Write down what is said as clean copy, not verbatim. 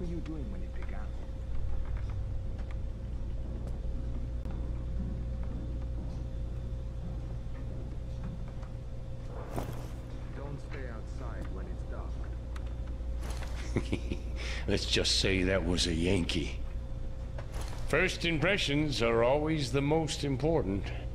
were you doing when it began? Don't stay outside when it's dark. Let's just say that was a Yankee. First impressions are always the most important.